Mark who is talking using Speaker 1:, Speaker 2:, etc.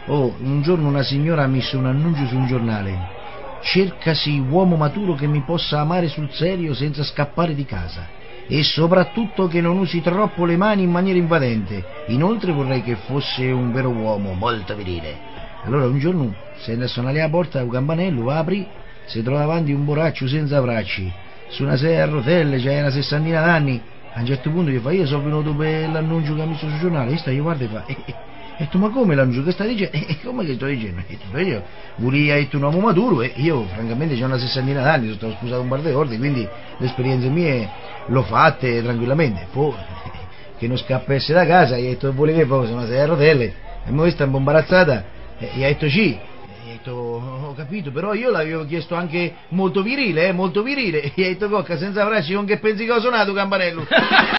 Speaker 1: Oh, un giorno una signora ha messo un annuncio su un giornale. Cercasi uomo maturo che mi possa amare sul serio senza scappare di casa. E soprattutto che non usi troppo le mani in maniera invadente. Inoltre vorrei che fosse un vero uomo, molto virile. Allora un giorno se ne suona alla porta un campanello, apri, si trova davanti un borraccio senza bracci, su una sedia a rotelle, c'è una sessantina d'anni. A un certo punto gli fa: io sono venuto per l'annuncio che ha messo sul giornale. E sta, io guarda e fa: e tu ma come l'annuncio che stai dicendo? E come che sto dicendo? E tu, io volevo un uomo maturo e io francamente c'ho una sessantina d'anni, sono stato sposato un par di volte, quindi le esperienze mie l'ho fatte tranquillamente. Poi che non scappasse da casa, gli ho detto volevo poi sono una sedia a rotelle e mo sta un po' imbarazzata e gli ho detto sì. E ho detto ho capito, però io l'avevo chiesto anche molto virile, molto virile. E gli ho detto cocca senza bracci, con che pensi che ho suonato campanello?